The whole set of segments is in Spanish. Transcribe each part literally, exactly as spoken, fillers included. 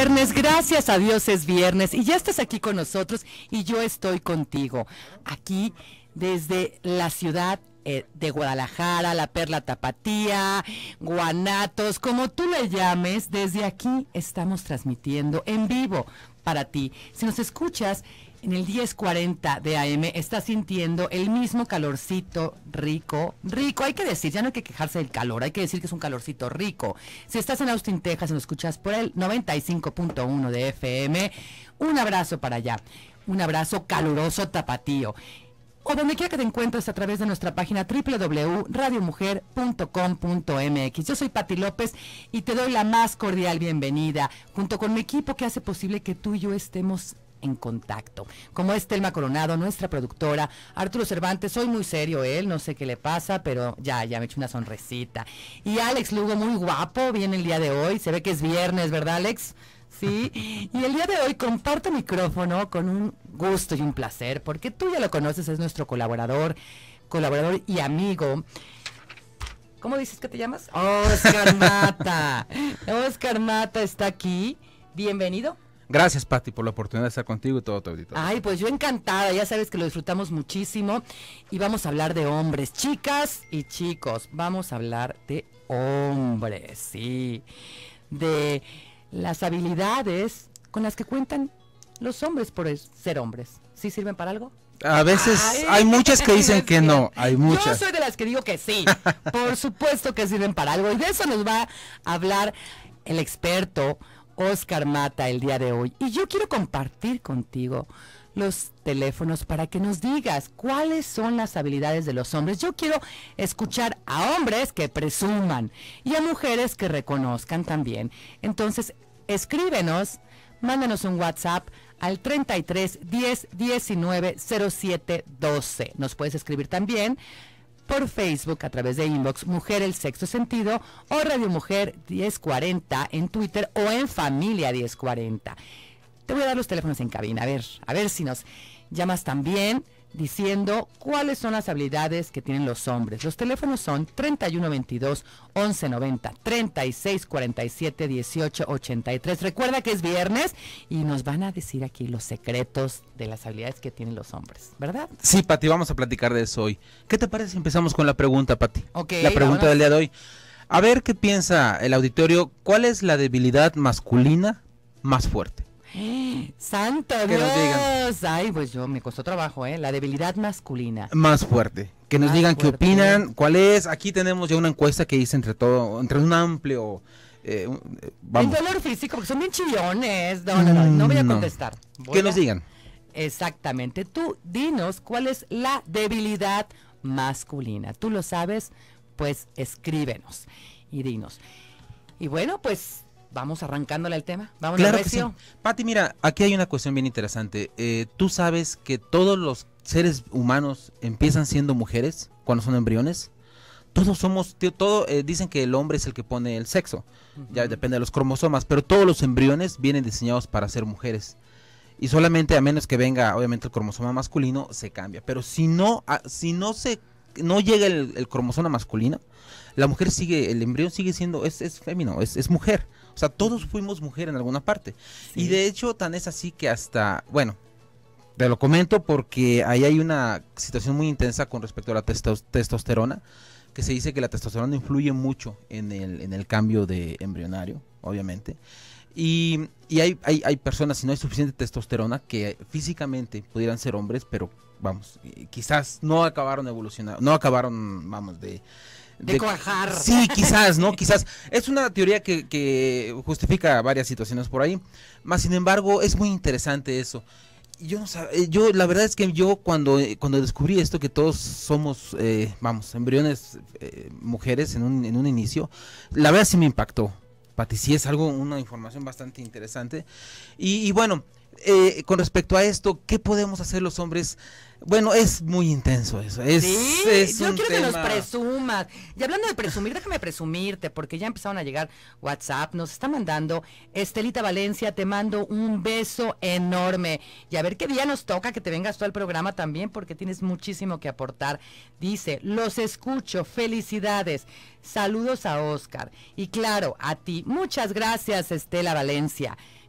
viernes, gracias a Dios es viernes y ya estás aquí con nosotros y yo estoy contigo, aquí desde la ciudad eh, de Guadalajara, la Perla Tapatía, Guanatos, como tú le llames, desde aquí estamos transmitiendo en vivo para ti. Si nos escuchas en el diez cuarenta de A M, estás sintiendo el mismo calorcito rico, rico, hay que decir, ya no hay que quejarse del calor, hay que decir que es un calorcito rico. Si estás en Austin, Texas, y nos escuchas por el noventa y cinco punto uno de F M, un abrazo para allá, un abrazo caluroso tapatío. O donde quiera que te encuentres a través de nuestra página doble u doble u doble u punto radio mujer punto com punto m x. Yo soy Pati López y te doy la más cordial bienvenida, junto con mi equipo que hace posible que tú y yo estemos en contacto, como es Telma Coronado, nuestra productora, Arturo Cervantes, soy muy serio él, no sé qué le pasa, pero ya, ya me eché una sonrisita, y Alex Lugo, muy guapo, viene el día de hoy, se ve que es viernes, ¿verdad, Alex? Sí, y el día de hoy comparto micrófono con un gusto y un placer, porque tú ya lo conoces, es nuestro colaborador, colaborador y amigo. ¿Cómo dices que te llamas? Oscar Mata. Oscar Mata está aquí, bienvenido. Gracias, Pati, por la oportunidad de estar contigo y todo tu auditorio. Ay, pues yo encantada, ya sabes que lo disfrutamos muchísimo y vamos a hablar de hombres, chicas y chicos, vamos a hablar de hombres, sí, de las habilidades con las que cuentan los hombres por ser hombres. ¿Sí sirven para algo? A veces Ay, hay muchas que dicen que no, hay muchas. Yo soy de las que digo que sí, por supuesto que sirven para algo y de eso nos va a hablar el experto Oscar Mata el día de hoy, y yo quiero compartir contigo los teléfonos para que nos digas cuáles son las habilidades de los hombres. Yo quiero escuchar a hombres que presuman y a mujeres que reconozcan también. Entonces, escríbenos, mándanos un WhatsApp al treinta y tres, diez, diecinueve, cero siete, doce. Nos puedes escribir también por Facebook a través de inbox Mujer el Sexto Sentido o Radio Mujer diez cuarenta en Twitter o en Familia diez cuarenta. Te voy a dar los teléfonos en cabina, a ver, a ver si nos llamas también diciendo cuáles son las habilidades que tienen los hombres. Los teléfonos son treinta y uno veintidós, once noventa, treinta y seis cuarenta y siete, dieciocho ochenta y tres. Recuerda que es viernes y nos van a decir aquí los secretos de las habilidades que tienen los hombres, ¿verdad? Sí, Pati, vamos a platicar de eso hoy. ¿Qué te parece si empezamos con la pregunta, Pati? Okay, la pregunta vámonos. del día de hoy. A ver qué piensa el auditorio. ¿Cuál es la debilidad masculina más fuerte? ¡Santo que Dios! Ay, pues yo me costó trabajo, ¿eh? La debilidad masculina. Más fuerte. Que nos Más digan fuerte. qué opinan, cuál es. Aquí tenemos ya una encuesta que dice entre todo, entre un amplio... Eh, El vamos. dolor físico, porque son bien chillones. No, no, no, no voy a No. contestar. Voy Que a- nos digan. Exactamente. Tú dinos cuál es la debilidad masculina. ¿Tú lo sabes? Pues escríbenos y dinos. Y bueno, pues vamos arrancándole el tema. Vamos Claro a que sí. recio. Pati, mira, aquí hay una cuestión bien interesante. Eh, Tú sabes que todos los seres humanos empiezan siendo mujeres cuando son embriones. Todos somos, tío, todo, eh, dicen que el hombre es el que pone el sexo. Uh-huh. Ya depende de los cromosomas, pero todos los embriones vienen diseñados para ser mujeres. Y solamente a menos que venga, obviamente, el cromosoma masculino, se cambia. Pero si no, a, si no se, no llega el, el cromosoma masculino, la mujer sigue, el embrión sigue siendo, es, es fémino, es, es mujer. O sea, todos fuimos mujer en alguna parte. Sí. Y de hecho, tan es así que hasta, bueno, te lo comento porque ahí hay una situación muy intensa con respecto a la testos, testosterona, que se dice que la testosterona influye mucho en el, en el cambio de embrionario, obviamente. Y, y hay, hay, hay personas, si no hay suficiente testosterona, que físicamente pudieran ser hombres, pero vamos, quizás no acabaron evolucionando, no acabaron, vamos, de... De, de cuajar. Sí, quizás, ¿no? Quizás. Es una teoría que, que justifica varias situaciones por ahí. Más sin embargo, es muy interesante eso. Yo no sab- yo la verdad es que yo cuando, cuando descubrí esto, que todos somos, eh, vamos, embriones eh, mujeres en un, en un inicio, la verdad sí me impactó. Pati, sí es algo, una información bastante interesante. Y, y bueno, eh, con respecto a esto, ¿qué podemos hacer los hombres? Bueno, es muy intenso eso. Es, sí, es yo un quiero tema... que nos presumas. Y hablando de presumir, déjame presumirte, porque ya empezaron a llegar WhatsApp, nos está mandando Estelita Valencia, te mando un beso enorme. Y a ver qué día nos toca que te vengas tú al programa también, porque tienes muchísimo que aportar. Dice, los escucho, felicidades. Saludos a Oscar. Y claro, a ti, muchas gracias, Estela Valencia.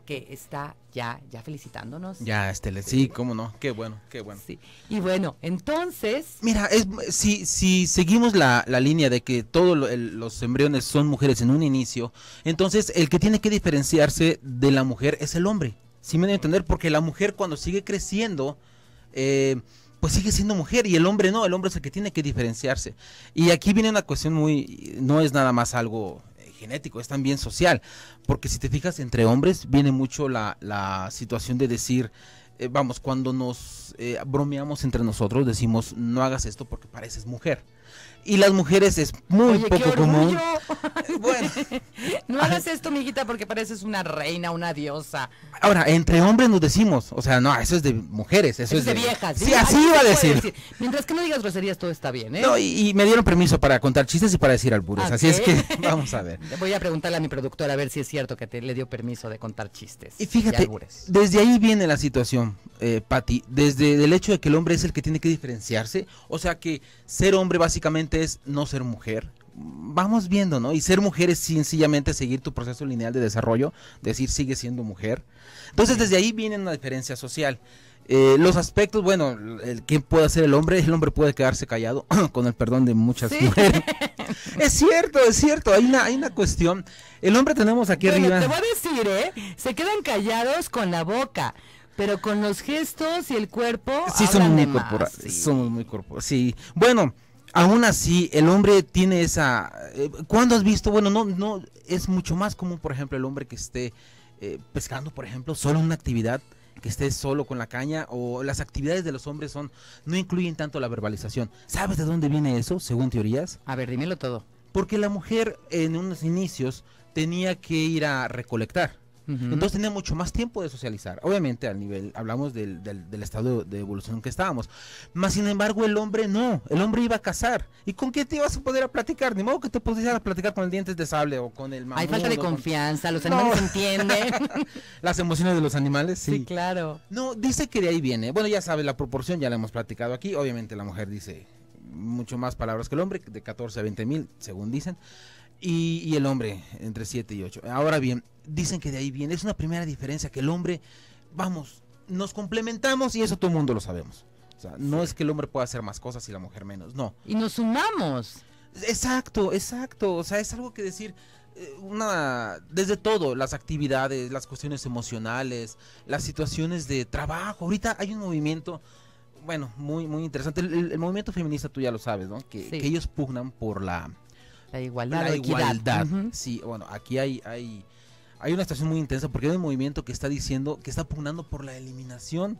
que está ya, ya felicitándonos. Ya, Estela, sí, cómo no, qué bueno, qué bueno. Sí. Y bueno, entonces... Mira, es, si, si seguimos la, la línea de que todos lo, los embriones son mujeres en un inicio, entonces el que tiene que diferenciarse de la mujer es el hombre. ¿Sí me deben entender? Porque la mujer cuando sigue creciendo, eh, pues sigue siendo mujer y el hombre no, el hombre es el que tiene que diferenciarse. Y aquí viene una cuestión muy, no es nada más algo genético, es también social, porque si te fijas entre hombres viene mucho la, la situación de decir, eh, vamos, cuando nos eh, bromeamos entre nosotros decimos no hagas esto porque pareces mujer. Y las mujeres es muy Oye, poco qué común. Bueno, no hagas esto, mijita, porque pareces una reina, una diosa. Ahora, entre hombres nos decimos, o sea, no, eso es de mujeres, eso, Eso es de, de viejas. Sí, así iba a decir. decir. Mientras que no digas groserías, todo está bien, ¿eh? No, y, y me dieron permiso para contar chistes y para decir albures, ¿Ah, así qué? es que vamos a ver. Voy a preguntarle a mi productora a ver si es cierto que te le dio permiso de contar chistes. Y fíjate, desde ahí viene la situación, eh, Pati, desde el hecho de que el hombre es el que tiene que diferenciarse, o sea que ser hombre básicamente es no ser mujer. Vamos viendo, ¿no? Y ser mujer es sencillamente seguir tu proceso lineal de desarrollo, decir sigue siendo mujer. Entonces desde ahí viene una diferencia social. Eh, los aspectos, bueno, el, ¿qué puede hacer el hombre? El hombre puede quedarse callado, con el perdón de muchas ¿Sí? mujeres. Es cierto, es cierto, hay una, hay una cuestión. El hombre tenemos aquí bueno, arriba. Te voy a decir, ¿eh? Se quedan callados con la boca, pero con los gestos y el cuerpo. Sí, somos muy más, corporales. sí. Somos muy corporales. Sí. Bueno, aún así, el hombre tiene esa. Eh, ¿Cuándo has visto? Bueno, no, no, es mucho más común, por ejemplo, el hombre que esté eh, pescando, por ejemplo, solo en una actividad, que esté solo con la caña, o las actividades de los hombres son, no incluyen tanto la verbalización. ¿Sabes de dónde viene eso, según teorías? A ver, dímelo todo. Porque la mujer en unos inicios tenía que ir a recolectar. Uh-huh. Entonces tenía mucho más tiempo de socializar. Obviamente al nivel, hablamos del, del, del estado de evolución en que estábamos. Más sin embargo el hombre no, el hombre iba a cazar. ¿Y con qué te ibas a poder a platicar? Ni modo que te pudieras platicar con el dientes de sable o con el mamut. Hay falta de confianza, con... los animales no. entienden. Las emociones de los animales, sí. Sí, claro. No, dice que de ahí viene. Bueno, ya sabes la proporción, ya la hemos platicado aquí. Obviamente la mujer dice mucho más palabras que el hombre, de catorce a veinte mil, según dicen. Y, y el hombre entre siete y ocho. Ahora bien, dicen que de ahí viene, es una primera diferencia, que el hombre, vamos, nos complementamos y eso todo el mundo lo sabemos. O sea, no es que el hombre pueda hacer más cosas y la mujer menos, no. Y nos sumamos. Exacto, exacto, o sea, es algo que decir, eh, una, desde todo, las actividades, las cuestiones emocionales, las situaciones de trabajo. Ahorita hay un movimiento, bueno, muy, muy interesante, el, el, el movimiento feminista, tú ya lo sabes, ¿no? Que, sí. que ellos pugnan por la... La igualdad, la igualdad. Uh-huh. Sí, bueno, aquí hay, hay, hay una situación muy intensa porque hay un movimiento que está diciendo, que está pugnando por la eliminación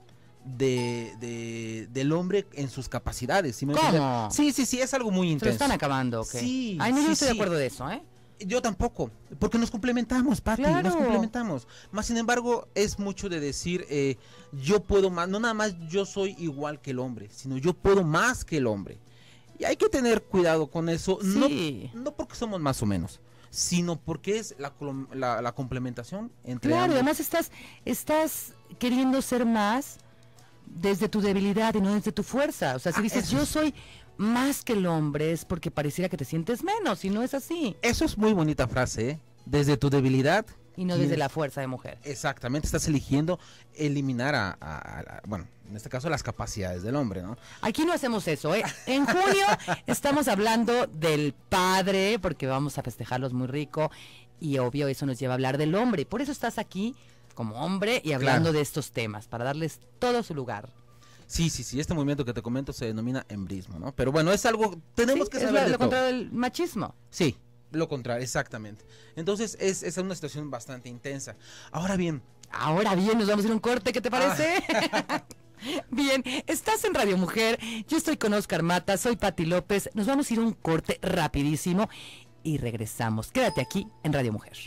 de, de del hombre en sus capacidades. ¿Sí me ¿Cómo? Sí, sí, sí, es algo muy intenso. ¿Se lo están acabando? ¿Okay? Sí. Ay, no, sí, yo estoy sí. de acuerdo de eso, ¿eh? Yo tampoco, porque nos complementamos, Pati, claro. nos complementamos. Más sin embargo, es mucho de decir, eh, yo puedo más, no nada más yo soy igual que el hombre, sino yo puedo más que el hombre. Y hay que tener cuidado con eso, sí. no, no porque somos más o menos, sino porque es la, la, la complementación entre Claro, ambos. además estás, estás queriendo ser más desde tu debilidad y no desde tu fuerza. O sea, si ah, dices, yo es... soy más que el hombre, es porque pareciera que te sientes menos, y no es así. Eso es muy bonita frase, ¿eh? Desde tu debilidad. Y no desde la fuerza de mujer. Exactamente, estás eligiendo eliminar a, a, a, bueno, en este caso las capacidades del hombre, ¿no? Aquí no hacemos eso, ¿eh? En junio estamos hablando del padre, porque vamos a festejarlos muy rico, y obvio eso nos lleva a hablar del hombre. Por eso estás aquí como hombre y hablando claro. de estos temas, para darles todo su lugar. Sí, sí, sí, este movimiento que te comento se denomina embrismo, ¿no? Pero bueno, es algo, tenemos sí, que es saber lo, de lo todo. contrario del machismo. Sí. Lo contrario, exactamente. Entonces es, es una situación bastante intensa. Ahora bien. Ahora bien, nos vamos a ir a un corte, ¿qué te parece? Ah. Bien, estás en Radio Mujer, yo estoy con Oscar Mata, soy Pati López, nos vamos a ir a un corte rapidísimo y regresamos. Quédate aquí en Radio Mujer.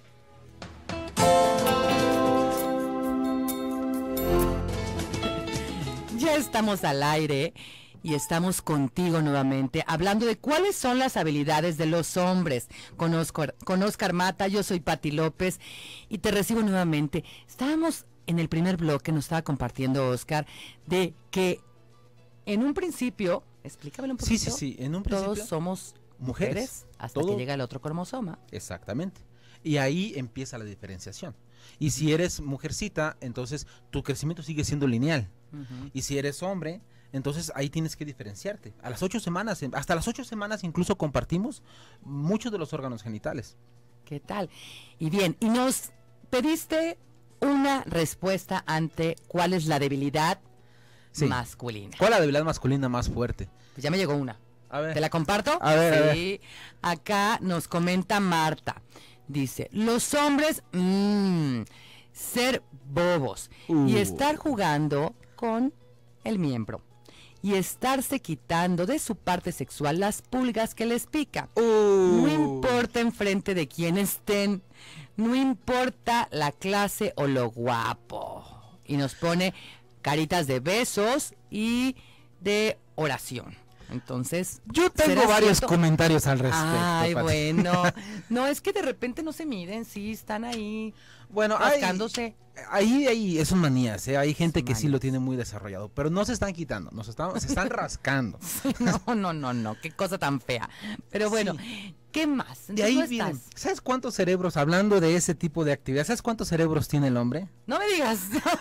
Ya estamos al aire. Y estamos contigo nuevamente, hablando de cuáles son las habilidades de los hombres. Con Oscar, con Oscar Mata, yo soy Pati López y te recibo nuevamente. Estábamos en el primer bloque, nos estaba compartiendo Oscar, de que en un principio, explícamelo un poquito. Sí, sí, sí, en un principio. Todos somos mujeres, mujeres hasta todo, que llega el otro cromosoma. Exactamente. Y ahí empieza la diferenciación. Y si eres mujercita, entonces tu crecimiento sigue siendo lineal. Ujú. Y si eres hombre, entonces ahí tienes que diferenciarte. A las ocho semanas, hasta las ocho semanas incluso compartimos muchos de los órganos genitales. ¿Qué tal? Y bien, y nos pediste una respuesta ante cuál es la debilidad Sí. masculina. ¿Cuál es la debilidad masculina más fuerte? Pues ya me llegó una. A ver. ¿Te la comparto? A ver, a sí. Acá nos comenta Marta. Dice, los hombres, mmm, ser bobos Uh. y estar jugando con el miembro y estarse quitando de su parte sexual las pulgas que les pica. Uh. No importa enfrente de quién estén, no importa la clase o lo guapo. Y nos pone caritas de besos y de oración. Entonces, Yo tengo ¿será varios cierto? comentarios al respecto. Ay, Pati. bueno. No, es que de repente no se miden, sí, están ahí Bueno, hay, rascándose. ahí, ahí son manías, ¿eh? Hay gente Son que sí manías. lo tiene muy desarrollado, pero no se están quitando, nos están, se están rascando. No, no, no, no, qué cosa tan fea. Pero bueno, ¿qué más? De ahí ¿Dónde vienen. estás? ¿Sabes cuántos cerebros, hablando de ese tipo de actividad, ¿sabes cuántos cerebros tiene el hombre? No me digas,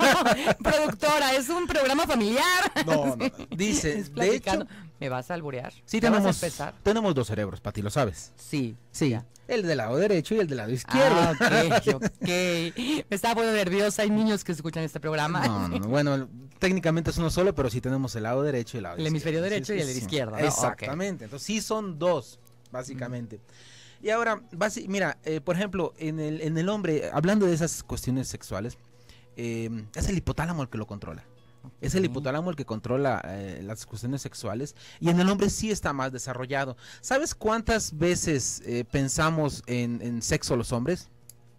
productora, es un programa familiar. No, no, no. Dice, Es de hecho, platicando. ¿Me vas a alburear? sí ¿Ya vas a tenemos, empezar? tenemos dos cerebros, Pati, ¿lo sabes? Sí. Sí, ya. el del lado derecho y el del lado izquierdo. Ah, ok, ok. Me estaba poniendo nerviosa. Hay niños que escuchan este programa. No, no, no, bueno, técnicamente es uno solo, pero sí tenemos el lado derecho y el lado El izquierdo. hemisferio Sí, derecho sí, y el sí. izquierdo, ¿no? Exactamente, entonces sí son dos, básicamente. Y ahora, basi- mira, eh, por ejemplo, en el, en el hombre, hablando de esas cuestiones sexuales, eh, es el hipotálamo el que lo controla. Es el Ok. hipotálamo el que controla eh, las cuestiones sexuales y en el hombre sí está más desarrollado. ¿Sabes cuántas veces eh, pensamos en, en sexo los hombres?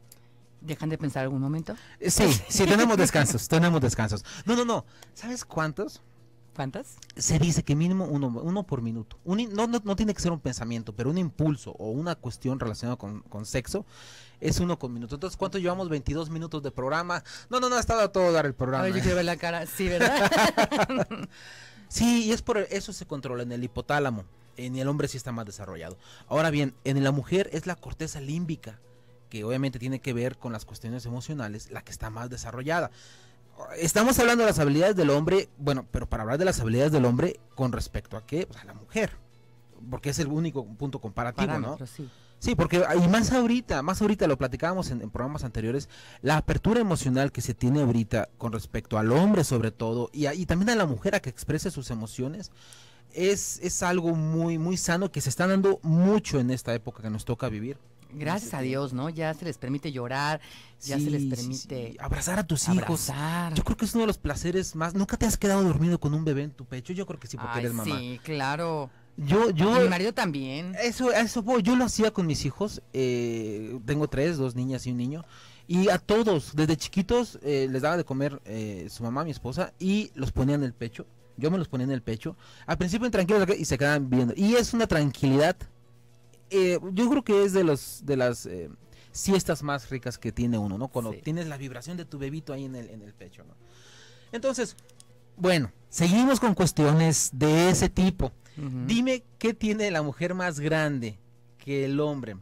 ¿Dejan de pensar algún momento? Eh, Sí, sí, tenemos descansos, tenemos descansos. No, no, no. ¿Sabes cuántos? ¿Cuántas? Se dice que mínimo uno, uno por minuto. Un in- no, no, no tiene que ser un pensamiento, pero un impulso o una cuestión relacionada con, con sexo es uno con minuto. Entonces, ¿cuánto llevamos? veintidós minutos de programa. No, no, no, ha estado a todo dar el A programa. ver, yo ¿eh? quiero ver la cara. Sí, ¿verdad? Sí, y es por eso se controla en el hipotálamo. En el hombre sí está más desarrollado. Ahora bien, en la mujer es la corteza límbica, que obviamente tiene que ver con las cuestiones emocionales, la que está más desarrollada. Estamos hablando de las habilidades del hombre, bueno, pero para hablar de las habilidades del hombre con respecto a qué, pues a la mujer, porque es el único punto comparativo, ¿no? Parámetros, sí. Sí, porque y más ahorita, más ahorita lo platicábamos en, en programas anteriores, la apertura emocional que se tiene ahorita con respecto al hombre sobre todo y, a- y también a la mujer a que exprese sus emociones es, es algo muy muy sano que se está dando mucho en esta época que nos toca vivir. Gracias a Dios, ¿no? Ya se les permite llorar, ya se les Sí, sí, permite sí. Abrazar a tus hijos. abrazar. Yo creo que es uno de los placeres más. ¿Nunca te has quedado dormido con un bebé en tu pecho? Yo creo que sí, porque Ay, eres mamá. sí, claro. Yo, yo, Mi marido también. Eso, a eso voy. Yo lo hacía con mis hijos. eh, tengo tres, dos niñas y un niño. Y a todos, desde chiquitos, eh, les daba de comer eh, su mamá, mi esposa, y los ponía en el pecho. Yo me los ponía en el pecho. Al principio tranquilos y se quedaban viendo. Y es una tranquilidad. eh, yo creo que es de los de las eh, siestas más ricas que tiene uno, ¿no? Cuando Sí. tienes la vibración de tu bebito ahí en el, en el pecho, ¿no? Entonces, bueno, seguimos con cuestiones de ese tipo. Ujú. Dime qué tiene la mujer más grande que el hombre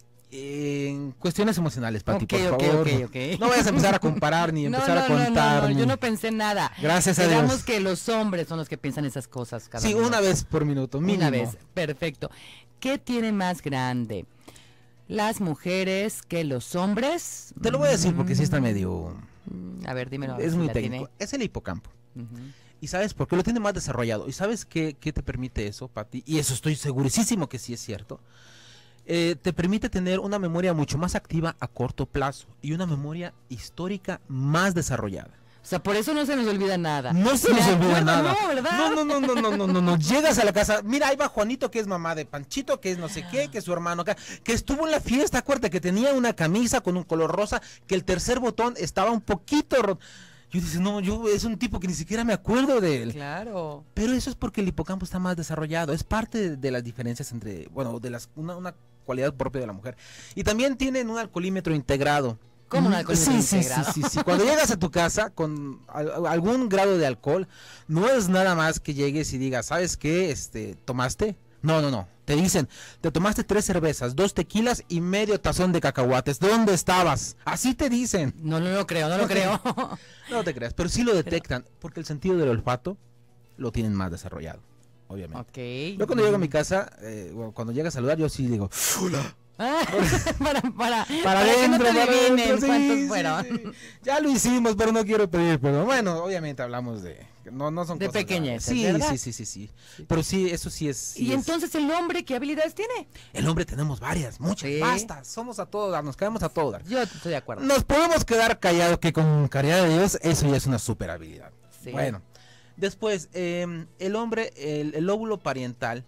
en cuestiones emocionales, Pati, Ok, por ok, favor. ok, no. ok. No vayas a empezar a comparar ni No, empezar no, a no, no, contar. no, ni- yo no pensé nada. Gracias a Digamos Dios. que los hombres son los que piensan esas cosas cada Sí, minuto. una vez por minuto, mínimo. Una vez, perfecto. ¿Qué tiene más grande? ¿Las mujeres que los hombres? Te lo voy a decir porque sí está Mm, medio... mm, A ver, dímelo. a ver Es si muy la técnico. Es el hipocampo. tiene. Ujú. ¿Y sabes por qué? Lo tiene más desarrollado. ¿Y sabes qué, qué te permite eso, Pati? Y eso estoy segurísimo que sí es cierto. Eh, te permite tener una memoria mucho más activa a corto plazo y una memoria histórica más desarrollada. O sea, por eso no se nos olvida nada. No se Me nos olvida acuerdo, nada. No, ¿verdad? No, no, no, no, no, no, no, no. Llegas a la casa, mira, ahí va Juanito, que es mamá de Panchito, que es no sé qué, que es su hermano acá, que estuvo en la fiesta, acuérdate, que tenía una camisa con un color rosa, que el tercer botón estaba un poquito roto. Yo dice, no, yo es un tipo que ni siquiera me acuerdo de él. Claro. Pero eso es porque el hipocampo está más desarrollado. Es parte de, de las diferencias entre, bueno, de las una, una cualidad propia de la mujer. Y también tienen un alcoholímetro integrado. ¿Cómo un Mm, alcoholímetro sí, sí, integrado? Sí, sí, sí. Cuando llegas a tu casa con al- algún grado de alcohol, no es nada más que llegues y digas, ¿sabes qué? Este, ¿tomaste? No, no, no. Te dicen, te tomaste tres cervezas, dos tequilas y medio tazón de cacahuates. ¿Dónde estabas? Así te dicen. No, no lo creo, no lo creo. No te creas, pero sí lo detectan, porque el sentido del olfato lo tienen más desarrollado, obviamente. Ok. Yo cuando llego a mi casa, eh, cuando llega a saludar, yo sí digo, ¡hola! Ah, para, para, Para para que no adentro, te para adivinen adentro, sí, cuántos sí, fueron. sí. Ya lo hicimos, pero no quiero pedir perdón. Bueno, obviamente hablamos de... No, no son De cosas pequeñeces, graves. Sí, ¿verdad? sí, sí, sí, sí. Pero sí, eso sí es... sí Y es- entonces el hombre, ¿qué habilidades tiene? El hombre tenemos varias, muchas, Sí. basta. Somos a todo dar, nos quedamos a todo dar. Yo estoy de acuerdo. Nos podemos quedar callados, que con caridad de Dios, eso ya es una super habilidad. Sí. Bueno, después, eh, el hombre, el, el lóbulo parietal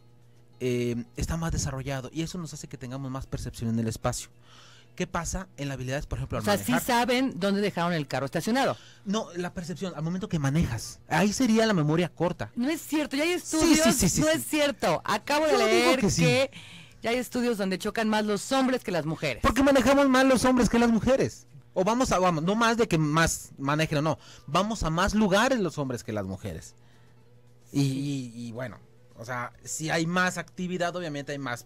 eh, está más desarrollado y eso nos hace que tengamos más percepción en el espacio. ¿Qué pasa en las habilidades, por ejemplo, al O sea, sí manejar? saben dónde dejaron el carro estacionado. No, la percepción, al momento que manejas. Ahí sería la memoria corta. No es cierto, ya hay Sí, estudios. sí, sí, sí, no sí. es cierto. Acabo de Yo digo leer que que, sí. ya hay estudios donde chocan más los hombres que las mujeres. Porque manejamos más los hombres que las mujeres. O vamos a, vamos, no más de que más manejen o no. Vamos a más lugares los hombres que las mujeres. Y, y- y bueno, o sea, si hay más actividad, obviamente hay más,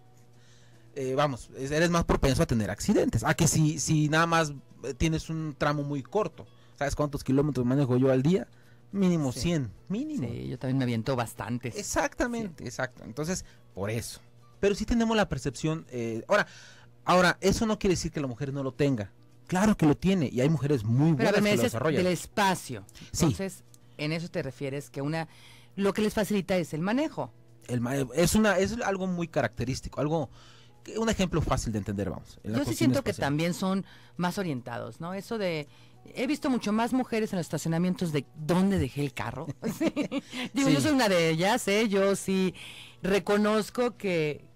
eh, vamos, es- eres más propenso a tener accidentes. A que si, si nada más eh, tienes un tramo muy corto. ¿Sabes cuántos kilómetros manejo yo al día? Mínimo Sí. cien, mínimo. Sí, yo también me aviento bastantes. Exactamente, exacto. Entonces, por eso. Pero sí tenemos la percepción. eh, ahora, ahora, eso no quiere decir que la mujer no lo tenga. Claro que lo tiene y hay mujeres muy Pero a buenas ver, me que lo dices desarrollan. del espacio. Sí. Entonces, en eso te refieres que una, lo que les facilita es el manejo. El ma- es una es algo muy característico, algo que- un ejemplo fácil de entender, vamos. en la Yo sí cuestión siento que espacial. también son más orientados, ¿no? Eso de, he visto mucho más mujeres en los estacionamientos de dónde dejé el carro. Sí. Digo, Sí. yo soy una de ellas, ¿eh? Yo sí reconozco que,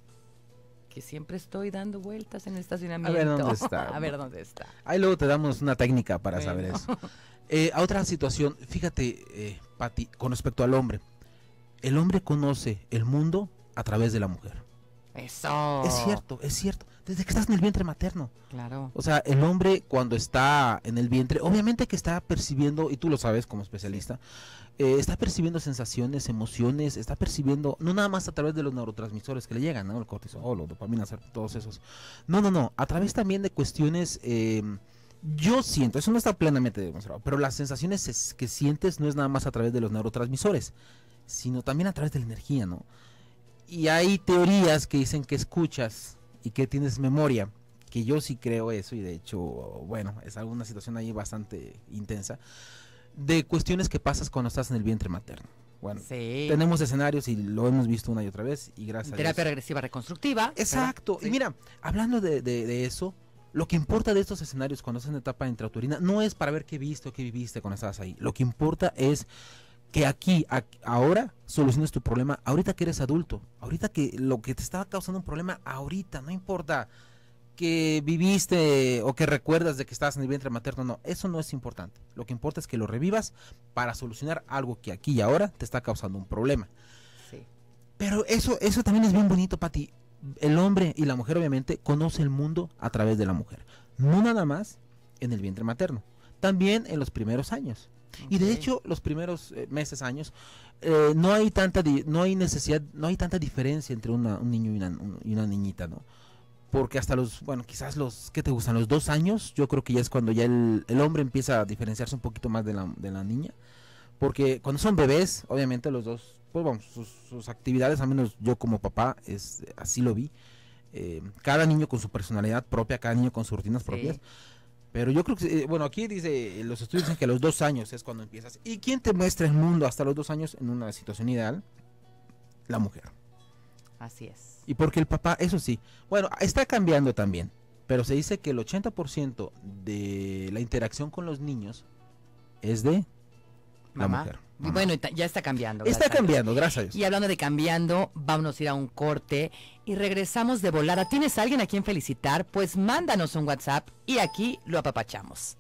que siempre estoy dando vueltas en el estacionamiento. dónde está. A ver dónde está. Ahí luego te damos una técnica para Bueno. saber eso. Eh, a otra situación, fíjate, eh, Pati, con respecto al hombre. El hombre conoce el mundo a través de la mujer. Eso. Es cierto, es cierto. Desde que estás en el vientre materno. Claro. O sea, el hombre cuando está en el vientre, obviamente que está percibiendo, y tú lo sabes como especialista, eh, está percibiendo sensaciones, emociones, está percibiendo, no nada más a través de los neurotransmisores que le llegan, ¿no? El cortisol, los dopamina, todos esos. No, no, no, a través también de cuestiones, eh, yo siento, eso no está plenamente demostrado, pero las sensaciones es- que sientes no es nada más a través de los neurotransmisores, sino también a través de la energía, ¿no? Y hay teorías que dicen que escuchas y que tienes memoria, que yo sí creo eso y de hecho, bueno, es alguna situación ahí bastante intensa, de cuestiones que pasas cuando estás en el vientre materno. Bueno, Sí. tenemos escenarios y lo hemos visto una y otra vez y gracias Terapia a Dios. regresiva reconstructiva. Exacto, ¿verdad? y Sí. mira, hablando de, de- de eso, lo que importa de estos escenarios cuando estás en etapa intrauterina no es para ver qué viste o qué viviste cuando estabas ahí, lo que importa es que aquí, a- ahora, soluciones tu problema, ahorita que eres adulto, ahorita que lo que te estaba causando un problema, ahorita, no importa que viviste o que recuerdas de que estabas en el vientre materno, no, eso no es importante. Lo que importa es que lo revivas para solucionar algo que aquí y ahora te está causando un problema. Sí. Pero eso, eso también es bien bonito, Pati. El hombre y la mujer, obviamente, conoce el mundo a través de la mujer. No nada más en el vientre materno, también en los primeros años. Y de Ok. hecho, los primeros eh, meses, años, eh, no hay tanta di- no hay necesidad, no hay tanta diferencia entre una- un niño y una, un- y una niñita, ¿no? Porque hasta los, bueno, quizás los, ¿qué te gustan? Los dos años, yo creo que ya es cuando ya el, el hombre empieza a diferenciarse un poquito más de la, de la niña. Porque cuando son bebés, obviamente los dos, pues vamos, sus, sus actividades, al menos yo como papá, es así lo vi. Eh, cada niño con su personalidad propia, cada niño con sus rutinas Sí. propias. Pero yo creo que, eh, bueno, aquí dice, los estudios dicen que a los dos años es cuando empiezas. ¿Y quién te muestra el mundo hasta los dos años en una situación ideal? La mujer. Así es. Y porque el papá, eso sí, bueno, está cambiando también, pero se dice que el ochenta por ciento de la interacción con los niños es de la Mamá. mujer. Y Mamá. bueno, y ta- ya está cambiando. Está gracias a Dios. cambiando, gracias a Dios. Y hablando de cambiando, vámonos a ir a un corte y regresamos de volada. ¿Tienes a alguien a quien felicitar? Pues mándanos un WhatsApp y aquí lo apapachamos.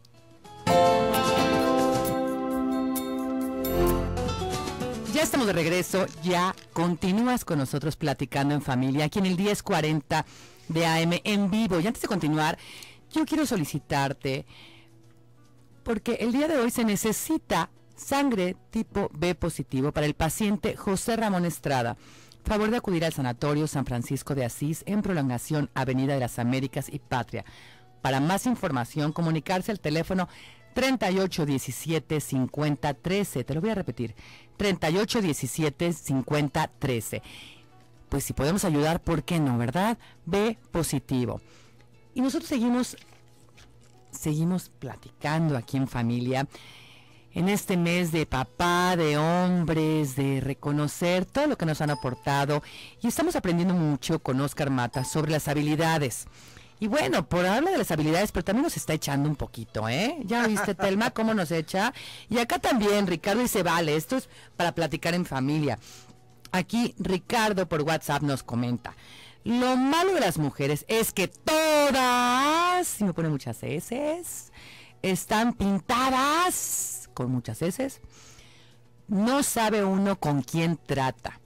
Ya estamos de regreso, ya continúas con nosotros platicando en familia, aquí en el diez cuarenta de A M en vivo. Y antes de continuar, yo quiero solicitarte, porque el día de hoy se necesita sangre tipo B positivo para el paciente José Ramón Estrada. Favor de acudir al Sanatorio San Francisco de Asís en prolongación Avenida de las Américas y Patria. Para más información, comunicarse al teléfono treinta y ocho diecisiete cincuenta trece. Te lo voy a repetir, treinta y ocho diecisiete cincuenta trece. Pues si podemos ayudar, ¿por qué no, verdad? B positivo. Y nosotros seguimos, seguimos platicando aquí en familia, en este mes de papá, de hombres, de reconocer todo lo que nos han aportado. Y estamos aprendiendo mucho con Oscar Mata sobre las habilidades. Y bueno, por hablar de las habilidades, pero también nos está echando un poquito, ¿eh? ¿Ya viste, Telma, cómo nos echa? Y acá también, Ricardo dice, vale, esto es para platicar en familia. Aquí Ricardo por WhatsApp nos comenta, lo malo de las mujeres es que todas, y me pone muchas eses, están pintadas con muchas eses, no sabe uno con quién trata,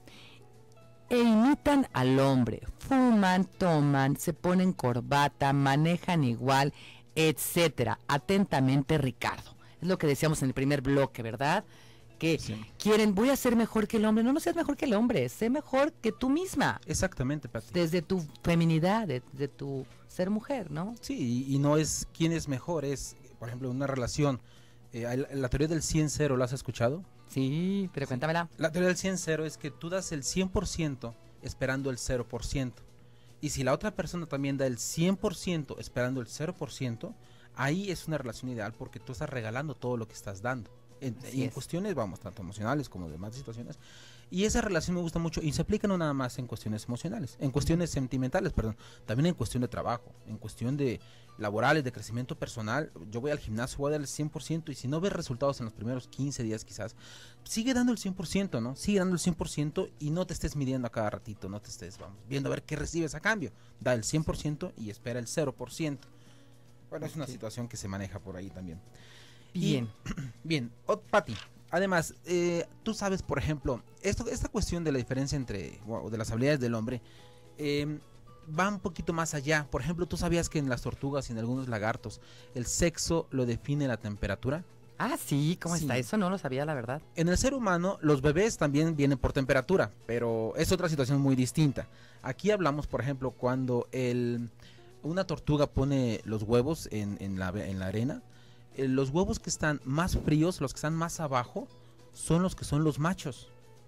e imitan al hombre, fuman, toman, se ponen corbata, manejan igual, etcétera. Atentamente, Ricardo. Es lo que decíamos en el primer bloque, ¿verdad? Que sí. Quieren, voy a ser mejor que el hombre. No, no seas mejor que el hombre, sé mejor que tú misma. Exactamente, Pati. Desde tu feminidad, de, de tu ser mujer, ¿no? Sí, y, y no es quién es mejor, es, por ejemplo, una relación. Eh, la teoría del cien cero, ¿la has escuchado? Sí, pero cuéntamela. La teoría del cien cero es que tú das el cien por ciento esperando el cero por ciento. Y si la otra persona también da el cien por ciento esperando el cero por ciento, ahí es una relación ideal porque tú estás regalando todo lo que estás dando. En, y en cuestiones, vamos, tanto emocionales como de demás situaciones. Y esa relación me gusta mucho y se aplica no nada más en cuestiones emocionales, en cuestiones sentimentales, perdón, también en cuestión de trabajo, en cuestión de laborales, de crecimiento personal. Yo voy al gimnasio, voy a dar el cien por ciento y si no ves resultados en los primeros quince días quizás, sigue dando el cien por ciento, ¿no? Sigue dando el cien por ciento y no te estés midiendo a cada ratito, no te estés, vamos, viendo a ver qué recibes a cambio. Da el cien por ciento y espera el cero por ciento. Bueno, es una situación que se maneja por ahí también. Bien. Y, bien, oh, Pati, además, eh, tú sabes, por ejemplo, esto, esta cuestión de la diferencia entre, wow, de las habilidades del hombre, eh, va un poquito más allá. Por ejemplo, ¿tú sabías que en las tortugas y en algunos lagartos el sexo lo define la temperatura? Ah, sí, ¿cómo sí. está? Eso no lo sabía, la verdad. En el ser humano, los bebés también vienen por temperatura, pero es otra situación muy distinta. Aquí hablamos, por ejemplo, cuando el, una tortuga pone los huevos en, en, la, en la arena, eh, los huevos que están más fríos, los que están más abajo, son los que son los machos.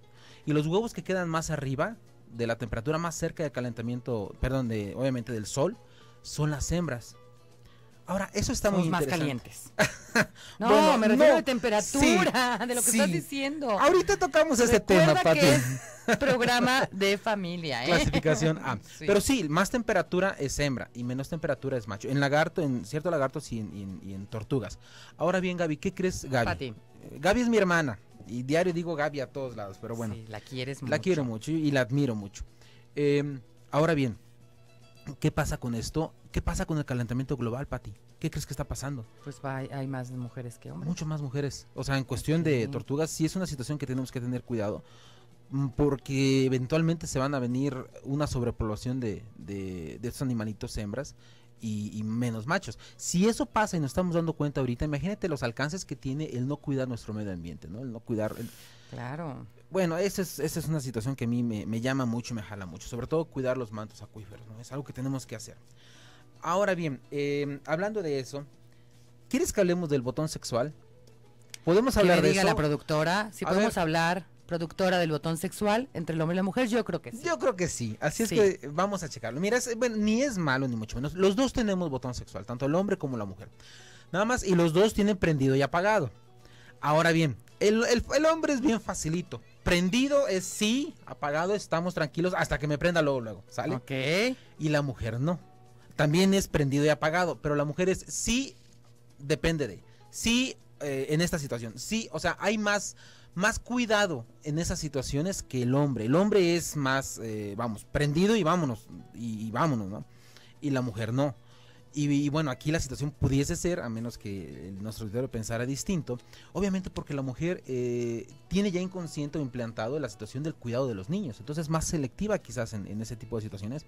Y los huevos que quedan más arriba, de la temperatura más cerca del calentamiento, perdón, de obviamente del sol, son las hembras. Ahora, eso está Somos muy más interesante. calientes. No, bueno, me refiero no, a temperatura, sí, de lo que sí. estás diciendo. Ahorita tocamos ese Recuerda tema, Pati. que es programa de familia, ¿eh? Clasificación A. Sí. Pero sí, más temperatura es hembra y menos temperatura es macho. En lagarto, en ciertos lagartos y en, y en, y en tortugas. Ahora bien, Gaby, ¿qué crees, Gaby? Pati. Eh, Gaby es mi hermana y diario digo Gaby a todos lados, pero bueno. Sí, la quieres mucho. La quiero mucho y la admiro mucho. Eh, ahora bien, ¿qué pasa con esto? ¿Qué pasa con el calentamiento global, Pati? ¿Qué crees que está pasando? Pues va, hay, hay más mujeres que hombres. Mucho más mujeres. O sea, en cuestión Sí. de tortugas, sí es una situación que tenemos que tener cuidado. mm, Porque eventualmente se van a venir una sobrepoblación de, de, de estos animalitos hembras y, y menos machos. Si eso pasa y nos estamos dando cuenta ahorita, imagínate los alcances que tiene el no cuidar nuestro medio ambiente, ¿no? El no cuidar... el- Claro. Bueno, esa es, esa es una situación que a mí me, me llama mucho y me jala mucho. Sobre todo cuidar los mantos acuíferos, ¿no? Es algo que tenemos que hacer. Ahora bien, eh, hablando de eso, ¿quieres que hablemos del botón sexual? ¿Podemos Que hablar me de diga eso? la productora, si A podemos ver. hablar, productora del botón sexual, entre el hombre y la mujer, yo creo que sí. Yo creo que sí, así es Sí. que vamos a checarlo. Mira, es- bueno, ni es malo ni mucho menos. Los dos tenemos botón sexual, tanto el hombre como la mujer. Nada más, y los dos tienen prendido y apagado. Ahora bien, el, el- el hombre es bien facilito. Prendido es sí, apagado estamos tranquilos hasta que me prenda luego, luego, ¿sale? Ok. Y la mujer no. También es prendido y apagado, pero la mujer es sí, depende de. Sí, eh, en esta situación. Sí, o sea, hay más, más cuidado en esas situaciones que el hombre. El hombre es más, eh, vamos, prendido y vámonos, y, y vámonos, ¿no? Y la mujer no. Y, y bueno, aquí la situación pudiese ser, a menos que el- nuestro auditorio pensara distinto, obviamente porque la mujer eh, tiene ya inconsciente o implantado la situación del cuidado de los niños, entonces es más selectiva quizás en, en ese tipo de situaciones,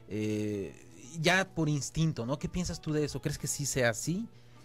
eh, ya por instinto, ¿no? ¿Qué piensas tú de eso? ¿Crees que sí sea así?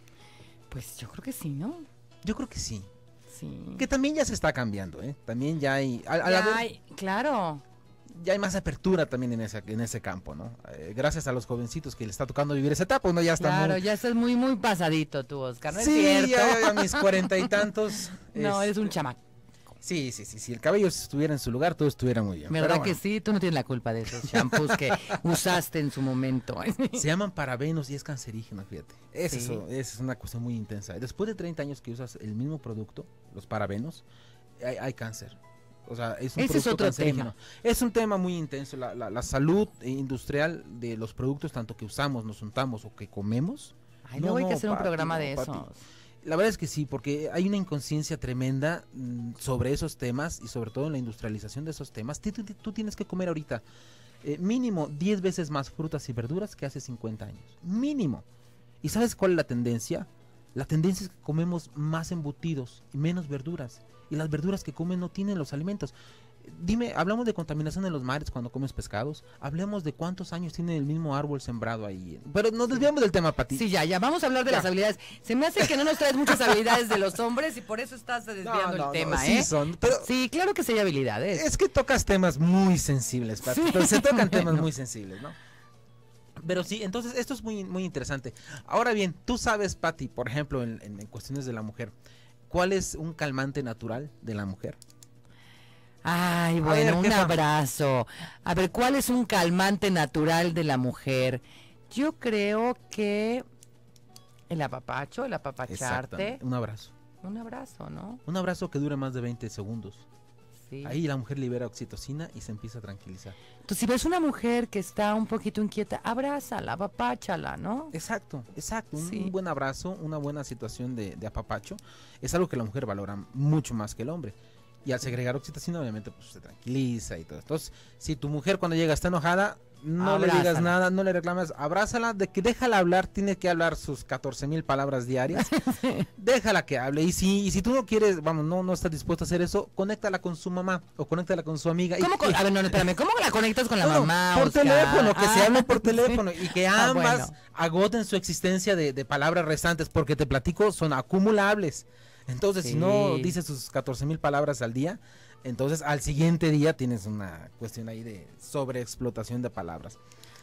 Pues yo creo que sí, ¿no? Yo creo que sí, Sí. que también ya se está cambiando, ¿eh? También ya hay... a- a la Ya vez- hay- claro. ya hay más apertura también en ese, en ese campo, ¿no? Eh, gracias a los jovencitos que le está tocando vivir esa etapa, uno ya está Claro, muy... ya estás muy, muy pasadito tú, Oscar, ¿no sí, es cierto? ya, ya, ya mis cuarenta y tantos. No, eres un este, chamaco. Sí, sí, sí, si el cabello estuviera en su lugar, todo estuviera muy bien. ¿Verdad Pero que bueno, sí? Tú no tienes la culpa de esos shampoos que usaste en su momento. se llaman parabenos y es cancerígeno, fíjate. Es Sí. eso, esa es una cuestión muy intensa. Después de treinta años que usas el mismo producto, los parabenos, hay, hay cáncer. O sea, es un Ese es producto otro cancerígeno. tema. Es un tema muy intenso. La, la, la salud industrial de los productos, tanto que usamos, nos untamos o que comemos. Ay, No, luego hay no, que hacer un Pati, programa no, de Pati. esos. La verdad es que sí, porque hay una inconsciencia tremenda mm, sobre esos temas y sobre todo en la industrialización de esos temas. Tú, tú- tú tienes que comer ahorita eh, mínimo diez veces más frutas y verduras que hace cincuenta años. Mínimo. ¿Y sabes cuál es la tendencia? La tendencia es que comemos más embutidos y menos verduras. Y las verduras que comen no tienen los alimentos. Dime, hablamos de contaminación en los mares cuando comes pescados. Hablemos de cuántos años tiene el mismo árbol sembrado ahí. Pero nos desviamos del tema, Pati. Sí, ya, ya, vamos a hablar de Ya. las habilidades. Se me hace que no nos traes muchas habilidades de los hombres y por eso estás desviando No, no, el no, tema, sí ¿eh? son, pero- Sí, claro que sí hay habilidades. Es que tocas temas muy sensibles, Pati. Sí. Entonces, se tocan temas Bueno. muy sensibles, ¿no? Pero sí, entonces esto es muy, muy interesante. Ahora bien, tú sabes, Pati, por ejemplo, en, en- en cuestiones de la mujer, ¿cuál es un calmante natural de la mujer? Ay, A bueno, ver, un jefa. abrazo. A ver, ¿cuál es un calmante natural de la mujer? Yo creo que el apapacho, el apapacharte. Exactamente, un abrazo. Un abrazo, ¿no? Un abrazo que dure más de veinte segundos. Sí. Ahí la mujer libera oxitocina y se empieza a tranquilizar. Entonces, si ves una mujer que está un poquito inquieta, abrázala, apapáchala, ¿no? Exacto, exacto. Un, Sí. un buen abrazo, una buena situación de, de apapacho, es algo que la mujer valora mucho más que el hombre. Y al segregar oxitocina, obviamente, pues se tranquiliza y todo. Entonces, si tu mujer cuando llega está enojada, no le digas Abrázala. nada, no le reclamas, abrázala, de que déjala hablar, tiene que hablar sus catorce mil palabras diarias. Déjala que hable. Y si, y si tú no quieres, vamos, no, no estás dispuesto a hacer eso, conéctala con su mamá o conéctala con su amiga. y- ¿Cómo con- a ver, no, no, espérame, ¿cómo la conectas con la No, no, mamá? por Oscar? teléfono, que se Ah, hablen por sí. teléfono y que Ah, ambas bueno. agoten su existencia de, de palabras restantes, porque te platico, son acumulables. Entonces, si no Sí. dices sus catorce mil palabras al día, entonces al siguiente día tienes una cuestión ahí de sobreexplotación de palabras.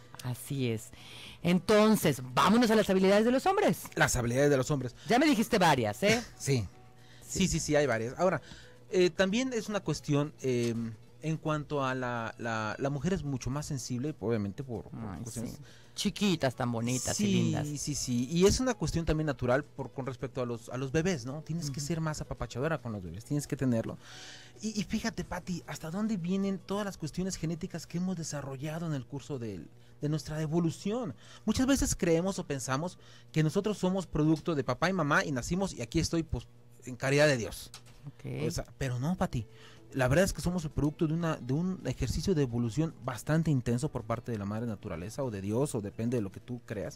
Así es. Entonces, vámonos a las habilidades de los hombres. Las habilidades de los hombres. Ya me dijiste varias, ¿eh? Sí, sí, sí, sí, hay varias. Ahora, eh, también es una cuestión eh, en cuanto a la, la, la mujer es mucho más sensible, obviamente, por, por Ay, cuestiones... sí. Chiquitas, tan bonitas sí, y lindas. Sí, sí, y es una cuestión también natural por, con respecto a los, a los bebés, ¿no? Tienes que ser más apapachadora con los bebés, tienes que tenerlo. Y, y fíjate, Pati, hasta dónde vienen todas las cuestiones genéticas que hemos desarrollado en el curso del- de nuestra evolución. Muchas veces creemos o pensamos que nosotros somos producto de papá y mamá y nacimos y aquí estoy, pues, en caridad de Dios. Ok. O sea, pero no, Pati. La verdad es que somos el producto de una de un ejercicio de evolución bastante intenso por parte de la madre naturaleza o de Dios o depende de lo que tú creas.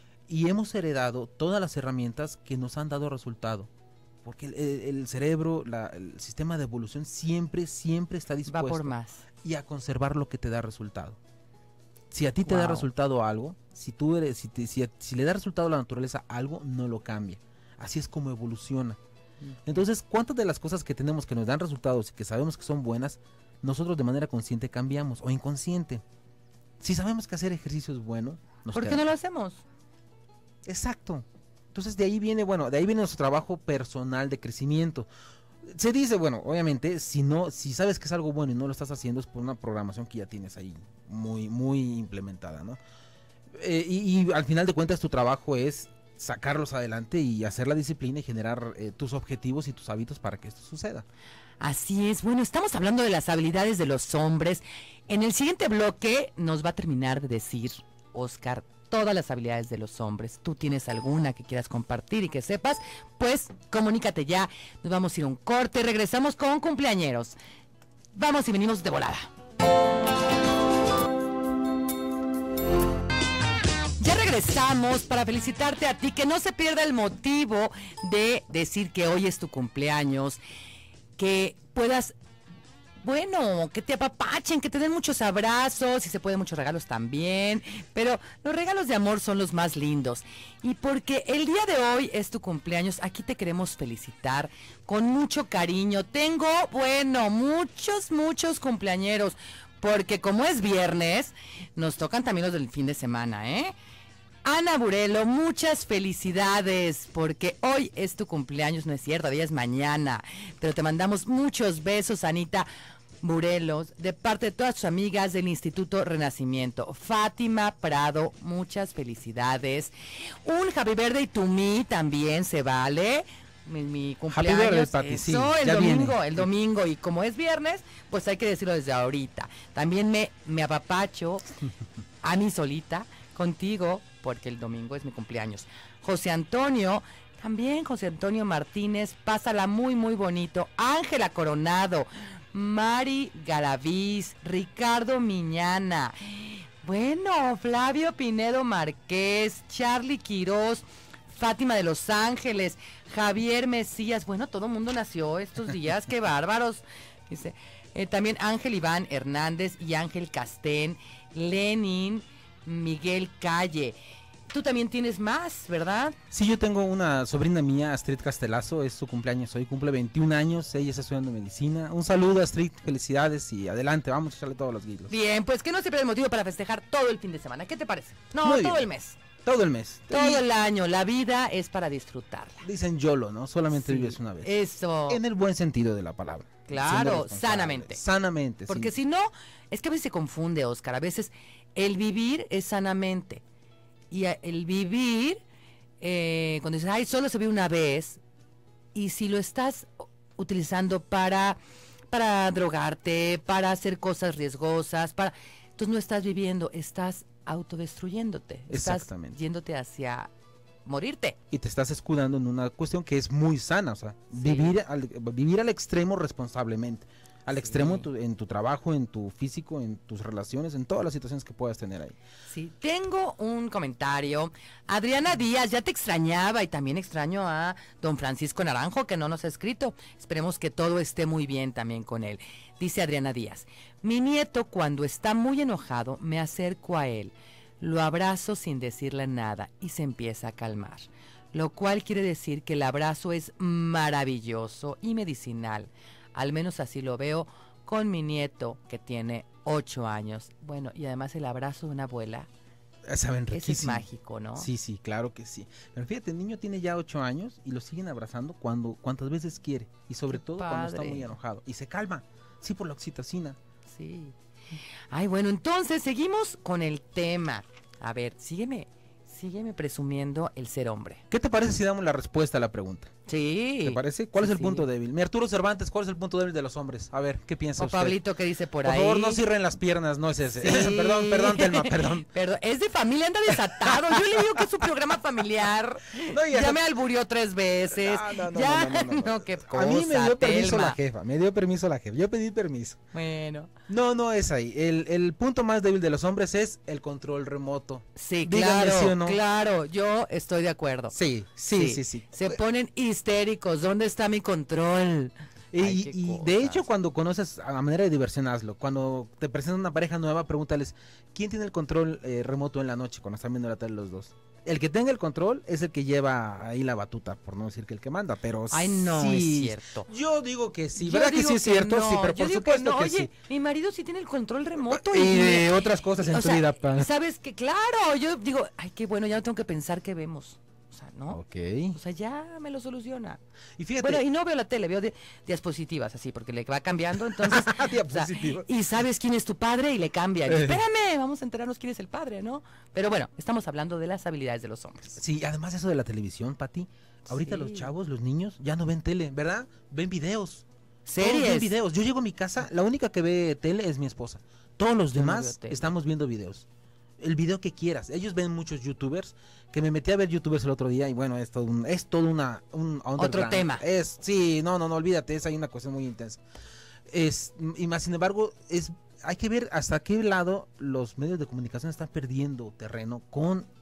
Y hemos heredado todas las herramientas que nos han dado resultado. Porque el, el- el cerebro, la- el sistema de evolución siempre, siempre está Va dispuesto por más. y a conservar lo que te da resultado. Si a ti te da Wow. resultado algo, si tú eres, si, te- si a- si le da resultado a la naturaleza algo, no lo cambia. Así es como evoluciona. Entonces, ¿cuántas de las cosas que tenemos que nos dan resultados y que sabemos que son buenas, nosotros de manera consciente cambiamos o inconsciente? Si sabemos que hacer ejercicio es bueno, nos ¿Por qué queda- no lo hacemos? Exacto. Entonces de ahí viene, bueno, de ahí viene nuestro trabajo personal de crecimiento. Se dice, bueno, obviamente, si no, si sabes que es algo bueno y no lo estás haciendo es por una programación que ya tienes ahí muy, muy implementada, ¿no? Eh, y, y al final de cuentas tu trabajo es sacarlos adelante y hacer la disciplina y generar eh, tus objetivos y tus hábitos para que esto suceda. Así es. Bueno, estamos hablando de las habilidades de los hombres. En el siguiente bloque nos va a terminar de decir, Oscar, todas las habilidades de los hombres. ¿Tú tienes alguna que quieras compartir y que sepas? Pues comunícate ya. Nos vamos a ir a un corte. Regresamos con cumpleañeros. Vamos y venimos de volada. Ya regresamos para felicitarte a ti, que no se pierda el motivo de decir que hoy es tu cumpleaños, que puedas, bueno, que te apapachen, que te den muchos abrazos, si se pueden muchos regalos también, pero los regalos de amor son los más lindos. Y porque el día de hoy es tu cumpleaños, aquí te queremos felicitar con mucho cariño. Tengo, bueno, muchos, muchos cumpleañeros. porque como es viernes, nos tocan también los del fin de semana, ¿eh? Ana Burelo, muchas felicidades, porque hoy es tu cumpleaños, no es cierto, hoy es mañana, pero te mandamos muchos besos, Anita Burelos, de parte de todas tus amigas del Instituto Renacimiento. Fátima Prado, muchas felicidades. Un Happy Birthday to me también se vale. Mi, mi cumpleaños, Happy birthday, Pati, sí, eso, el ya domingo, viene. el domingo, y como es viernes, pues hay que decirlo desde ahorita. También me, me apapacho a mí solita, contigo, porque el domingo es mi cumpleaños. José Antonio, también José Antonio Martínez, pásala muy, muy bonito. Ángela Coronado, Mari Garaviz, Ricardo Miñana, bueno, Flavio Pinedo Márquez, Charlie Quirós, Fátima de Los Ángeles, Javier Mesías, bueno, todo el mundo nació estos días, qué bárbaros. Dice, eh, también Ángel Iván Hernández y Ángel Castén, Lenin, Miguel Calle. Tú también tienes más, ¿verdad? Sí, yo tengo una sobrina mía, Astrid Castelazo, es su cumpleaños hoy, cumple veintiún años, ella está estudiando medicina. Un saludo, Astrid, felicidades y adelante, vamos a echarle todos los guilos. Bien, pues que no se pierda el motivo para festejar todo el fin de semana, ¿qué te parece? No, Muy todo bien. el mes. Todo el mes. Todo Y el año, la vida es para disfrutarla. dicen YOLO, ¿no? Solamente Sí, vives una vez. Eso. En el buen sentido de la palabra. Claro, Siendo responsable. sanamente. Sanamente, Porque sí. si no, es que a veces se confunde, Oscar. A veces el vivir es sanamente. Y a- el vivir, eh, cuando dices, ay, solo se vive una vez, y si lo estás utilizando para, para drogarte, para hacer cosas riesgosas, para, entonces no estás viviendo, estás autodestruyéndote. Estás Exactamente. yéndote hacia morirte. Y te estás escudando en una cuestión que es muy sana, o sea, Sí. vivir, al, vivir al extremo responsablemente. Al Sí. extremo en tu, en tu trabajo, en tu físico, en tus relaciones, en todas las situaciones que puedas tener ahí. Sí, tengo un comentario. Adriana Díaz, ya te extrañaba y también extraño a don Francisco Naranjo, que no nos ha escrito. Esperemos que todo esté muy bien también con él. Dice Adriana Díaz, mi nieto cuando está muy enojado me acerco a él, lo abrazo sin decirle nada y se empieza a calmar. Lo cual quiere decir que el abrazo es maravilloso y medicinal. Al menos así lo veo con mi nieto que tiene ocho años. Bueno, y además el abrazo de una abuela, Saben ese es riquísimo. mágico, ¿no? Sí, sí, claro que sí. Pero fíjate, el niño tiene ya ocho años y lo siguen abrazando cuando, cuantas veces quiere. Y sobre Qué todo cuando está padre. muy enojado. Y se calma. Sí, por la oxitocina. Sí. Ay, bueno, entonces seguimos con el tema. A ver, sígueme, sígueme presumiendo el ser hombre. ¿Qué te parece si damos la respuesta a la pregunta? Sí. ¿Te parece? ¿Cuál Sí, es el sí. punto débil? Mi Arturo Cervantes, ¿cuál es el punto débil de los hombres? A ver, ¿qué piensa O usted? Pablito, ¿qué dice por, Por ahí? favor, no cierren las piernas, no es ese. Sí. perdón, perdón, Telma, perdón. Perdón, es de familia, anda desatado. Yo le digo que es su programa familiar. No, y ya esa- me alburió tres veces. No, no, no, ya, no, no, no, no. qué cosa, A mí me dio permiso Telma. la jefa, me dio permiso la jefa. Yo pedí permiso. Bueno, No, no es ahí. El, el punto más débil de los hombres es el control remoto. sí, Dígame claro, sí o no. claro, yo estoy de acuerdo. Sí, sí, sí, sí. Se ponen histéricos, ¿dónde está mi control? Y, Ay, qué y de hecho, cosas. cuando conoces a manera de diversión, hazlo. Cuando te presentan una pareja nueva, pregúntales, ¿quién tiene el control eh, remoto en la noche cuando están viendo la tele los dos? El que tenga el control es el que lleva ahí la batuta, por no decir que el que manda, pero Ay, no, sí. es cierto. Yo digo que sí, Yo ¿verdad que digo sí es cierto? no, Sí, pero yo por digo supuesto no. que, Oye, sí. mi marido sí tiene el control remoto. Y y de me- otras cosas en o su sea, vida, pa. ¿sabes qué? Claro, yo digo, ay, qué bueno, ya no tengo que pensar qué vemos. O sea, ¿no? Ok. O sea, ya me lo soluciona. Y fíjate, Bueno, y no veo la tele, veo di- diapositivas así, porque le va cambiando, entonces... o sea, Diapositivas. y sabes quién es tu padre y le cambia. Y, Eh. espérame, vamos a enterarnos quién es el padre, ¿no? Pero bueno, estamos hablando de las habilidades de los hombres. sí, además eso de la televisión, Pati, ahorita Sí. los chavos, los niños, ya no ven tele, ¿verdad? Ven videos. Todos ven Series. videos. Yo llego a mi casa, la única que ve tele es mi esposa. Todos los Yo no demás veo tele. estamos viendo videos. El video que quieras. Ellos ven muchos youtubers, que me metí a ver youtubers el otro día y bueno, es todo, un, es todo una, un underground. tema. Es, sí, no, no, no, olvídate, es ahí una cuestión muy intensa. Es, y más sin embargo, es, hay que ver hasta qué lado los medios de comunicación están perdiendo terreno con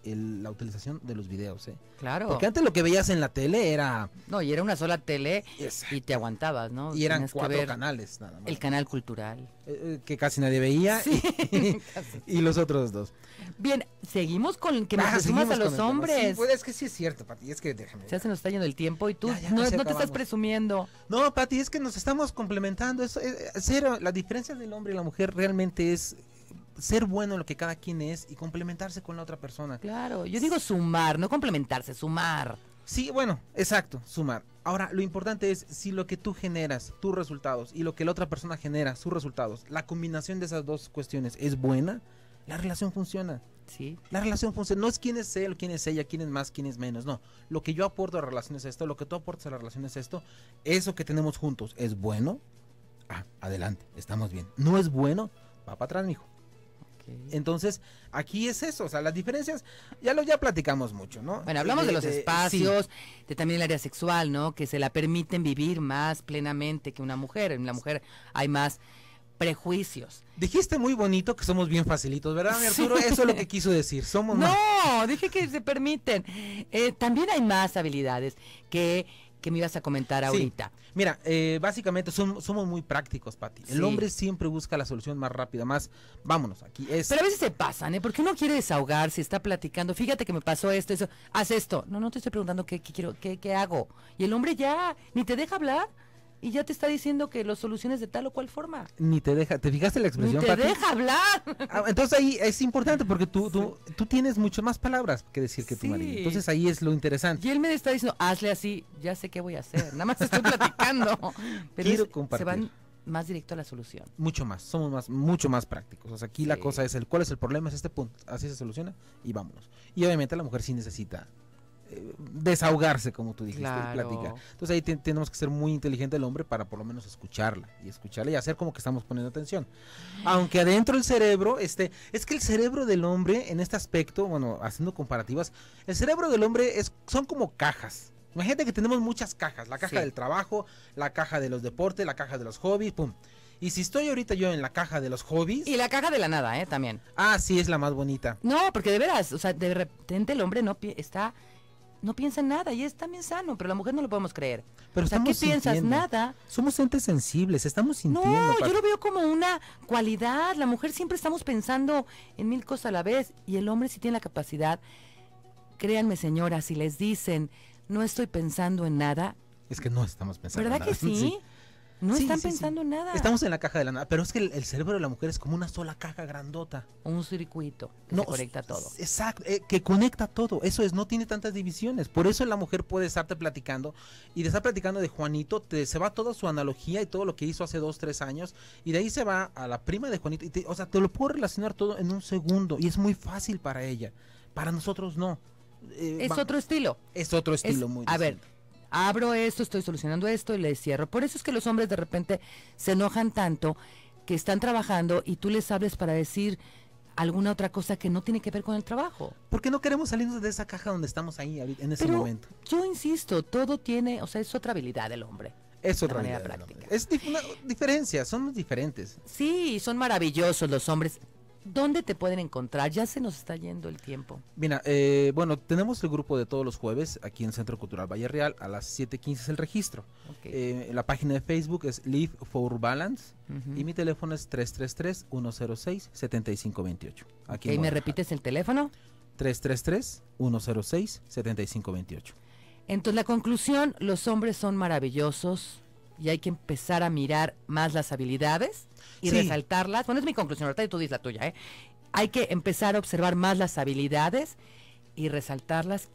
el, la utilización de los videos, ¿eh? Claro. Porque antes lo que veías en la tele era... No, y era una sola tele Exacto. y te aguantabas, ¿no? Y eran Tenías que cuatro ver canales, nada más. el canal cultural. Eh, eh, que casi nadie veía Sí, y, casi. y los otros dos. Bien, seguimos con que nos Ah, presumas seguimos a los con el tema. hombres. Sí, pues es que sí es cierto, Pati, es que déjame. Ya se nos está yendo el tiempo y tú Ya, ya no, casi no te estás acabamos. presumiendo. No, Pati, es que nos estamos complementando. Eso, es, cero, la diferencia del hombre y la mujer realmente es ser bueno en lo que cada quien es y complementarse con la otra persona. Claro, yo digo sumar, no complementarse, sumar. Sí, bueno, exacto, sumar. Ahora, lo importante es si lo que tú generas, tus resultados, y lo que la otra persona genera, sus resultados, la combinación de esas dos cuestiones es buena, la relación funciona. Sí. La relación funciona. No es quién es él, quién es ella, quién es más, quién es menos. No. Lo que yo aporto a la relación es esto, lo que tú aportas a la relación es esto. Eso que tenemos juntos es bueno. Ah, adelante, estamos bien. No es bueno, va para atrás, mijo. Okay. Entonces, aquí es eso, o sea, las diferencias, ya lo ya platicamos mucho, ¿no? Bueno, hablamos de, de los de, espacios, sí. de también el área sexual, ¿no? Que se la permiten vivir más plenamente que una mujer. En la mujer hay más prejuicios. Dijiste muy bonito que somos bien facilitos, ¿verdad, mi Arturo? Sí. Eso es lo que quiso decir, somos No, más... dije que se permiten. Eh, también hay más habilidades que, que me ibas a comentar ahorita. Sí. Mira, eh, básicamente son, somos muy prácticos, Pati. El Sí. hombre siempre busca la solución más rápida, más, vámonos, aquí es... Pero a veces se pasan, ¿eh? Porque uno quiere desahogarse, está platicando, fíjate que me pasó esto, eso, haz esto. No, no te estoy preguntando qué, qué quiero, qué, qué hago. Y el hombre ya ni te deja hablar y ya te está diciendo que lo soluciones de tal o cual forma. Ni te deja, ¿te fijaste la Ni expresión, te Pati? deja hablar. Ah, entonces ahí es importante porque tú, tú, tú tienes mucho más palabras que decir que tu Sí. marido. Entonces ahí es lo interesante. Y él me está diciendo, hazle así, ya sé qué voy a hacer. Nada más estoy platicando. Pero Quiero es- compartir. se van más directo a la solución. Mucho más, somos más, mucho más prácticos. O sea, aquí la Sí. cosa es el cuál es el problema, es este punto. Así se soluciona y vámonos. Y obviamente la mujer sí necesita eh, desahogarse, como tú dijiste, y Claro. platicar. Entonces ahí te- tenemos que ser muy inteligente el hombre para por lo menos escucharla y escucharla y hacer como que estamos poniendo atención. Aunque adentro el cerebro, este, es que el cerebro del hombre en este aspecto, bueno, haciendo comparativas, el cerebro del hombre es, son como cajas. Imagínate que tenemos muchas cajas, la caja Sí. del trabajo, la caja de los deportes, la caja de los hobbies, pum. Y si estoy ahorita yo en la caja de los hobbies, Y la caja de la nada, ¿eh? También. ah, sí es la más bonita. No, porque de veras, o sea, de repente el hombre no pi- está, no piensa en nada y es también sano, pero la mujer no lo podemos creer. Pero O sea, ¿qué estamos piensas? sintiendo. Nada. Somos entes sensibles, estamos sintiendo. No, Pati. yo lo veo como una cualidad. La mujer siempre estamos pensando en mil cosas a la vez y el hombre sí tiene la capacidad. Créanme, señoras, si les dicen, no estoy pensando en nada, Es que no estamos pensando. ¿verdad en que nada. sí? No Sí, están sí, sí. pensando en nada. Estamos en la caja de la nada, pero es que el, el cerebro de la mujer es como una sola caja grandota. Un circuito que No, se conecta a todo. s- Exacto, eh, que conecta todo. Eso es, no tiene tantas divisiones. Por eso la mujer puede estarte platicando y de estar platicando de Juanito, te, se va toda su analogía y todo lo que hizo hace dos, tres años y de ahí se va a la prima de Juanito. Y te- o sea, te lo puedo relacionar todo en un segundo y es muy fácil para ella. Para nosotros no. Eh, Es va- otro estilo. es otro Es- estilo muy a ver, distinto. abro esto, estoy solucionando esto y le cierro. Por eso es que los hombres de repente se enojan tanto que están trabajando y tú les hables para decir alguna otra cosa que no tiene que ver con el trabajo. ¿Por qué no queremos salirnos de esa caja donde estamos ahí ahorita, en ese Pero momento? yo insisto, todo tiene, o sea, es otra habilidad del hombre. Es de otra manera habilidad del práctica. hombre. Es dif- una diferencia, somos diferentes. Sí, son maravillosos los hombres. ¿Dónde te pueden encontrar? Ya se nos está yendo el tiempo. Mira, eh, bueno, tenemos el grupo de todos los jueves aquí en Centro Cultural Valle Real. A las siete quince es el registro. Ok. Eh, la página de Facebook es Live for Balance Ujú. y mi teléfono es tres tres tres, uno cero seis, siete cinco dos ocho. Aquí Ok, en ¿me Guadalajara. repites el teléfono? tres tres tres, uno cero seis, siete cinco dos ocho. Entonces, la conclusión, los hombres son maravillosos y hay que empezar a mirar más las habilidades y Sí. resaltarlas. Bueno, es mi conclusión, ahorita y tú dices la tuya, ¿eh? Hay que empezar a observar más las habilidades y resaltarlas,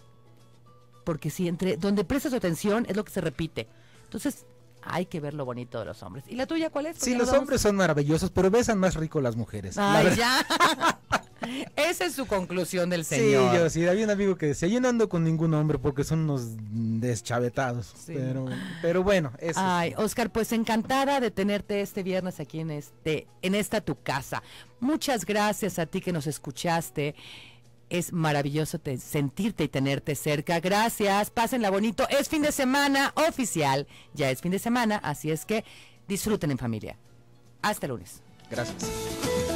porque si entre donde prestas tu atención es lo que se repite. Entonces, hay que ver lo bonito de los hombres. ¿Y la tuya cuál es? Porque Sí, ya los nos vamos. hombres son maravillosos, pero besan más rico las mujeres. La Ay, verdad. ya. Esa es su conclusión del Sí, señor. yo sí, había un amigo que decía, yo no ando con ningún hombre porque son unos deschavetados. Sí. Pero, pero bueno, eso Ay, es. Oscar, pues encantada de tenerte este viernes aquí en este, en esta tu casa. Muchas gracias a ti que nos escuchaste. Es maravilloso te- sentirte y tenerte cerca. Gracias, pásenla bonito. Es fin de semana oficial. Ya es fin de semana, así es que disfruten en familia. Hasta el lunes. Gracias.